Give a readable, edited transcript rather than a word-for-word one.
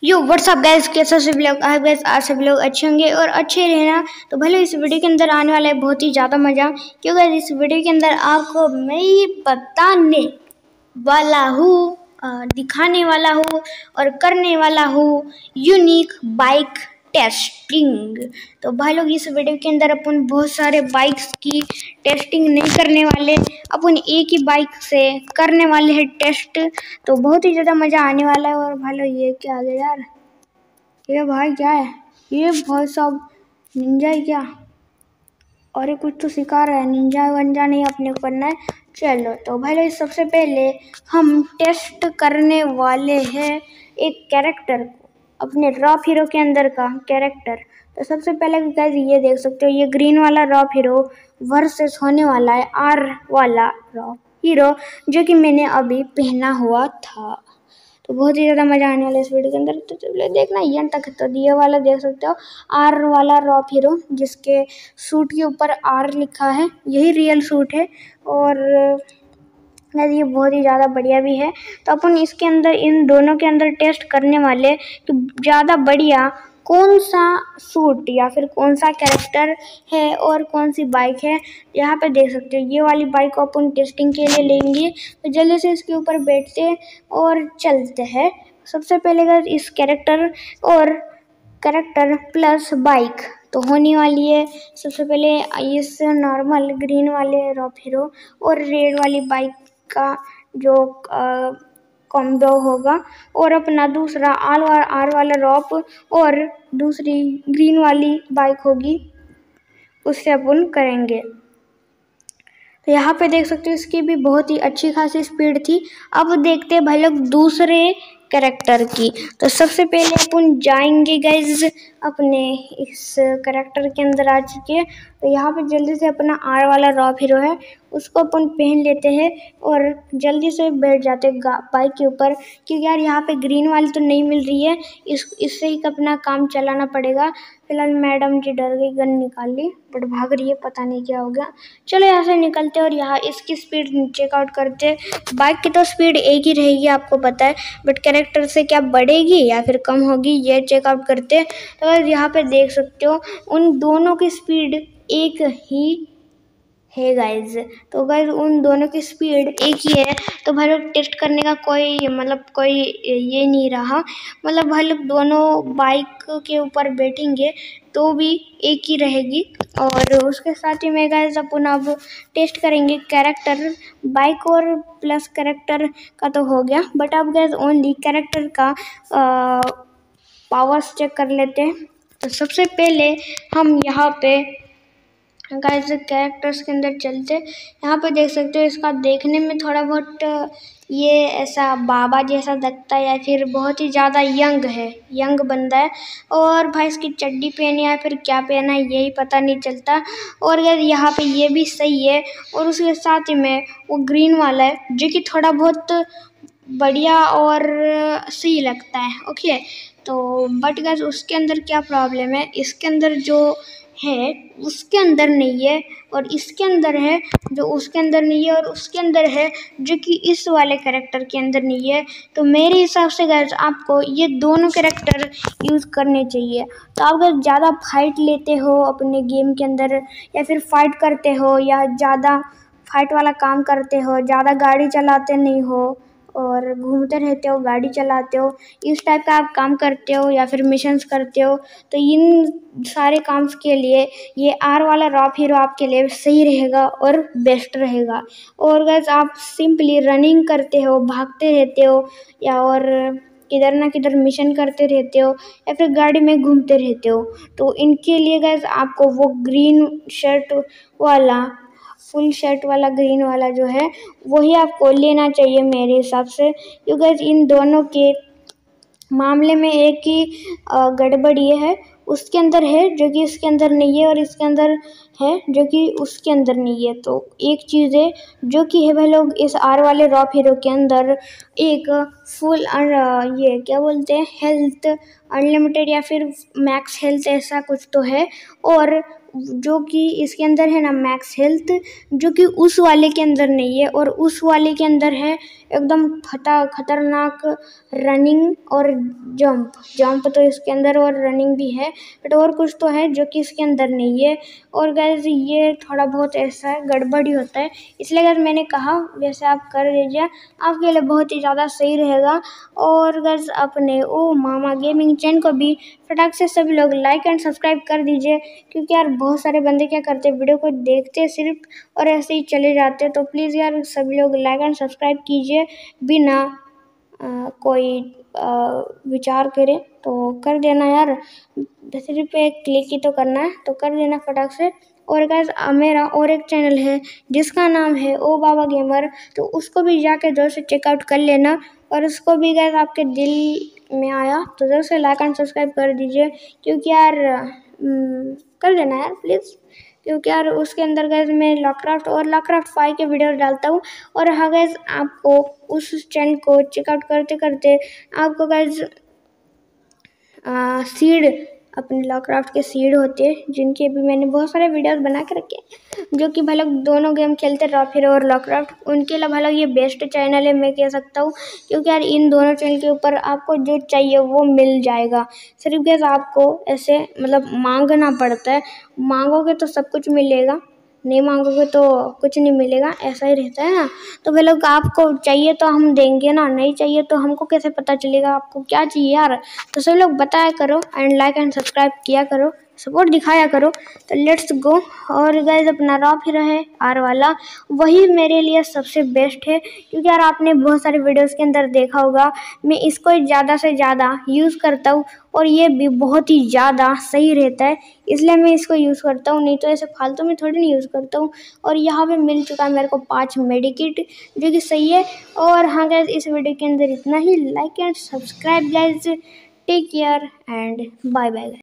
यो WhatsApp guys, कैसे सभी लोग आप गाइस आज सभी लोग अच्छे होंगे और अच्छे रहना। तो भले इस वीडियो के अंदर आने वाला है बहुत ही ज़्यादा मज़ा, क्योंकि इस वीडियो के अंदर आपको मैं बताने वाला हूँ, दिखाने वाला हूँ और करने वाला हूँ यूनिक बाइक टेस्टिंग। तो भाई लोग इस वीडियो के अंदर अपन बहुत सारे बाइक्स की टेस्टिंग नहीं करने वाले, अपन एक ही बाइक से करने वाले हैं टेस्ट। तो बहुत ही ज़्यादा मज़ा आने वाला है। और भाई लोग ये क्या आ गया यार, ये भाई क्या है, ये भाई साहब निंजा है क्या? और ये कुछ तो सिखा रहा है, निंजा वंजा नहीं अपने को करना है। चलो तो भाई लोग सबसे पहले हम टेस्ट करने वाले हैं एक कैरेक्टर को, अपने रॉ हीरो के अंदर का कैरेक्टर। तो सबसे पहले गाइस ये देख सकते हो, ये ग्रीन वाला रॉ हीरो वर्सेस होने वाला है आर वाला रॉ हीरो, जो कि मैंने अभी पहना हुआ था। तो बहुत ही ज़्यादा मज़ा आने वाला है इस वीडियो के अंदर। तो चलिए देखना ये तक। तो ये वाला देख सकते हो, आर वाला रॉ हीरो, जिसके सूट के ऊपर आर लिखा है, यही रियल सूट है। और ये बहुत ही ज़्यादा बढ़िया भी है। तो अपन इसके अंदर इन दोनों के अंदर टेस्ट करने वाले कि ज़्यादा बढ़िया कौन सा सूट या फिर कौन सा कैरेक्टर है और कौन सी बाइक है। यहाँ पे देख सकते हो ये वाली बाइक को अपन टेस्टिंग के लिए लेंगे। तो जल्दी से इसके ऊपर बैठते हैं और चलते हैं। सबसे पहले अगर इस कैरेक्टर और कैरेक्टर प्लस बाइक तो होने वाली है। सबसे पहले इस नॉर्मल ग्रीन वाले रॉ हीरो और रेड वाली बाइक का जो कॉम्बो होगा, और अपना दूसरा आर वाला रॉप और दूसरी ग्रीन वाली बाइक होगी, उससे अपन करेंगे। तो यहाँ पे देख सकते हो इसकी भी बहुत ही अच्छी खासी स्पीड थी। अब देखते हैं भाई लोग दूसरे कैरेक्टर की। तो सबसे पहले अपन जाएंगे गाइज अपने इस कैरेक्टर के अंदर आ चुके हैं। तो यहाँ पे जल्दी से अपना आर वाला रॉ हीरो है, उसको अपन पहन लेते हैं और जल्दी से बैठ जाते हैं बाइक के ऊपर, क्योंकि यार यहाँ पे ग्रीन वाली तो नहीं मिल रही है, इससे ही अपना काम चलाना पड़ेगा। फिलहाल मैडम जी डर गई, गन निकाल ली, बट भाग रही है, पता नहीं क्या हो गया। चलो यहाँ से निकलते और यहाँ इसकी स्पीड चेकआउट करते। बाइक की तो स्पीड एक ही रहेगी आपको पता है, बट कैरेक्टर से क्या बढ़ेगी या फिर कम होगी ये चेकआउट करते। तो यहाँ पे देख सकते हो उन दोनों की स्पीड एक ही है गाइज। तो गाइज उन दोनों की स्पीड एक ही है। तो भाई लोग टेस्ट करने का कोई ये नहीं रहा, मतलब भाई लोग दोनों बाइक के ऊपर बैठेंगे तो भी एक ही रहेगी। और उसके साथ ही में गाइज अपन अब टेस्ट करेंगे कैरेक्टर। बाइक और प्लस कैरेक्टर का तो हो गया, बट अब गाइज ओनली कैरेक्टर का पावर्स चेक कर लेते हैं। तो सबसे पहले हम यहाँ पे गाइस कैरेक्टर्स के अंदर चलते। यहाँ पे देख सकते हो इसका देखने में थोड़ा बहुत ये ऐसा बाबा जैसा लगता है, या फिर बहुत ही ज़्यादा यंग बंदा है। और भाई इसकी चड्डी पहनी है या फिर क्या पहना है यही पता नहीं चलता। और यार यहाँ पे ये भी सही है, और उसके साथ ही में वो ग्रीन वाला है जो कि थोड़ा बहुत बढ़िया और सही लगता है। ओके, तो बट गाइस उसके अंदर क्या प्रॉब्लम है, इसके अंदर जो है उसके अंदर नहीं है, और इसके अंदर है जो उसके अंदर नहीं है, और उसके अंदर है जो कि इस वाले कैरेक्टर के अंदर नहीं है। तो मेरे हिसाब से गाइस आपको ये दोनों कैरेक्टर यूज़ करने चाहिए। तो आप अगर ज़्यादा फाइट लेते हो अपने गेम के अंदर, या फिर फाइट करते हो, या ज़्यादा फाइट वाला काम करते हो, ज़्यादा गाड़ी चलाते नहीं हो और घूमते रहते हो, गाड़ी चलाते हो, इस टाइप का आप काम करते हो या फिर मिशंस करते हो, तो इन सारे काम के लिए ये आर वाला रॉ हीरो आपके लिए सही रहेगा और बेस्ट रहेगा। और गाइस आप सिंपली रनिंग करते हो, भागते रहते हो, या और किधर ना किधर मिशन करते रहते हो, या फिर गाड़ी में घूमते रहते हो, तो इनके लिए गाइस आपको वो ग्रीन शर्ट वाला, फुल शर्ट वाला ग्रीन वाला जो है वही आपको लेना चाहिए मेरे हिसाब से। क्योंकि इन दोनों के मामले में एक ही गड़बड़ ये है, उसके अंदर है जो कि इसके अंदर नहीं है, और इसके अंदर है जो कि उसके अंदर नहीं है। तो एक चीज़ है जो कि है भाई लोग इस आर वाले रॉ हीरो के अंदर एक फुल ये क्या बोलते हैं, हेल्थ अनलिमिटेड या फिर मैक्स हेल्थ ऐसा कुछ तो है, और जो कि इसके अंदर है ना मैक्स हेल्थ, जो कि उस वाले के अंदर नहीं है, और उस वाले के अंदर है एकदम खतरनाक रनिंग और जंप तो इसके अंदर और रनिंग भी है, बट और कुछ तो है जो कि इसके अंदर नहीं है। और गाइस ये थोड़ा बहुत ऐसा है, गड़बड़ी होता है, इसलिए गाइस मैंने कहा वैसे आप कर लीजिए, आपके लिए बहुत ही ज़्यादा सही रहेगा। और गाइस अपने ओ मामा गेमिंग चैनल को भी फटाक से सभी लोग लाइक एंड सब्सक्राइब कर दीजिए, क्योंकि यार बहुत सारे बंदे क्या करते हैं, वीडियो को देखते सिर्फ और ऐसे ही चले जाते। तो प्लीज़ यार सभी लोग लाइक एंड सब्सक्राइब कीजिए बिना कोई विचार करे, तो कर देना यार, सिर्फ एक क्लिक ही तो करना है, तो कर देना फटाक से। और गाइस मेरा और एक चैनल है जिसका नाम है ओ बाबा गेमर, तो उसको भी जाके ज़रूर से चेकआउट कर लेना, और उसको भी गाइस आपके दिल में आया तो ज़रूर से लाइक एंड सब्सक्राइब कर दीजिए, क्योंकि यार कर देना यार प्लीज़, क्योंकि यार उसके अंदर गाइस मैं लॉकक्राफ्ट और लॉकक्राफ्ट 5 के वीडियो डालता हूँ। और हाँ गाइस आपको उस चैनल को चेकआउट करते करते आपको गाइस सीड, अपने लॉकक्राफ्ट के सीड होते हैं जिनके भी मैंने बहुत सारे वीडियोस बना के रखे हैं, जो कि भाई लोग दोनों गेम खेलते रॉफिर और लॉकक्राफ्ट, उनके लिए भाई लोग ये बेस्ट चैनल है मैं कह सकता हूँ, क्योंकि यार इन दोनों चैनल के ऊपर आपको जो चाहिए वो मिल जाएगा। सिर्फ गैस आपको ऐसे मतलब मांगना पड़ता है, मांगोगे तो सब कुछ मिलेगा, नहीं मांगोगे तो कुछ नहीं मिलेगा, ऐसा ही रहता है ना। तो भाई लोग आपको चाहिए तो हम देंगे ना, नहीं चाहिए तो हमको कैसे पता चलेगा आपको क्या चाहिए यार। तो सभी लोग बताया करो एंड लाइक एंड सब्सक्राइब किया करो, सपोर्ट दिखाया करो। तो लेट्स गो। और गाइस अपना रॉफिर है आर वाला, वही मेरे लिए सबसे बेस्ट है, क्योंकि यार आपने बहुत सारे वीडियोस के अंदर देखा होगा मैं इसको ज़्यादा से ज़्यादा यूज़ करता हूँ, और ये भी बहुत ही ज़्यादा सही रहता है, इसलिए मैं इसको यूज़ करता हूँ, नहीं तो ऐसे फालतू में थोड़ी नहीं यूज़ करता हूँ। और यहाँ पे मिल चुका है मेरे को 5 मेडिकिट, जो कि सही है। और हाँ गाइस इस वीडियो के अंदर इतना ही, like and subscribe guys, take care and bye bye.